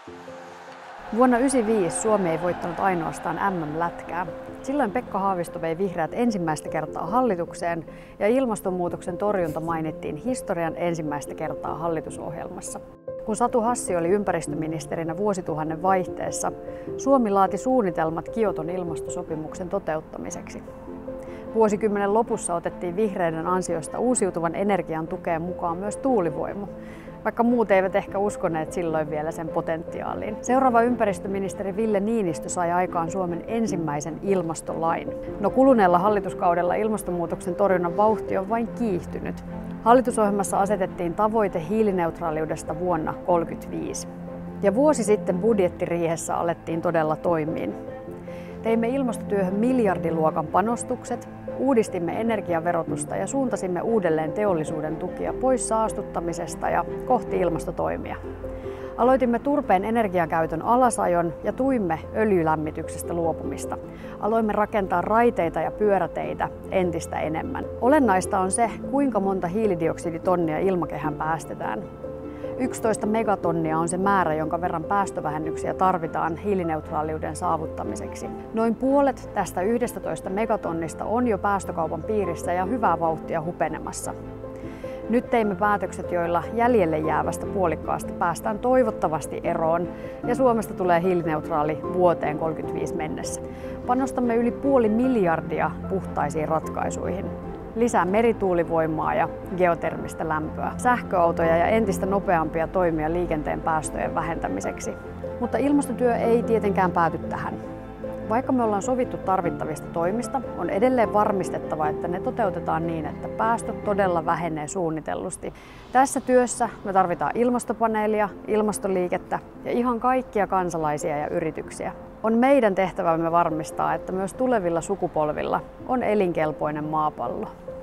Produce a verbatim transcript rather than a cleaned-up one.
Vuonna yhdeksänkymmentäviisi Suomi ei voittanut ainoastaan M M-lätkää. Silloin Pekka Haavisto vei vihreät ensimmäistä kertaa hallitukseen ja ilmastonmuutoksen torjunta mainittiin historian ensimmäistä kertaa hallitusohjelmassa. Kun Satu Hassi oli ympäristöministerinä vuosituhannen vaihteessa, Suomi laati suunnitelmat Kioton ilmastosopimuksen toteuttamiseksi. Vuosikymmenen lopussa otettiin vihreiden ansiosta uusiutuvan energian tukeen mukaan myös tuulivoima, vaikka muut eivät ehkä uskoneet silloin vielä sen potentiaaliin. Seuraava ympäristöministeri Ville Niinistö sai aikaan Suomen ensimmäisen ilmastolain. No kuluneella hallituskaudella ilmastonmuutoksen torjunnan vauhti on vain kiihtynyt. Hallitusohjelmassa asetettiin tavoite hiilineutraaliudesta vuonna tuhatyhdeksänsataakolmekymmentäviisi. Ja vuosi sitten budjettiriihessä alettiin todella toimiin. Teimme ilmastotyöhön miljardiluokan panostukset, uudistimme energiaverotusta ja suuntasimme uudelleen teollisuuden tukia pois saastuttamisesta ja kohti ilmastotoimia. Aloitimme turpeen energiakäytön alasajon ja tuimme öljylämmityksestä luopumista. Aloimme rakentaa raiteita ja pyöräteitä entistä enemmän. Olennaista on se, kuinka monta hiilidioksiditonnia ilmakehään päästetään. yksitoista megatonnia on se määrä, jonka verran päästövähennyksiä tarvitaan hiilineutraaliuden saavuttamiseksi. Noin puolet tästä yhdestätoista megatonnista on jo päästökaupan piirissä ja hyvää vauhtia hupenemassa. Nyt teimme päätökset, joilla jäljelle jäävästä puolikkaasta päästään toivottavasti eroon ja Suomesta tulee hiilineutraali vuoteen kolmekymmentäviisi mennessä. Panostamme yli puoli miljardia puhtaisiin ratkaisuihin. Lisää merituulivoimaa ja geotermistä lämpöä, sähköautoja ja entistä nopeampia toimia liikenteen päästöjen vähentämiseksi. Mutta ilmastotyö ei tietenkään pääty tähän. Vaikka me ollaan sovittu tarvittavista toimista, on edelleen varmistettava, että ne toteutetaan niin, että päästöt todella vähenee suunnitellusti. Tässä työssä me tarvitaan ilmastopaneelia, ilmastoliikettä ja ihan kaikkia kansalaisia ja yrityksiä. On meidän tehtävämme varmistaa, että myös tulevilla sukupolvilla on elinkelpoinen maapallo.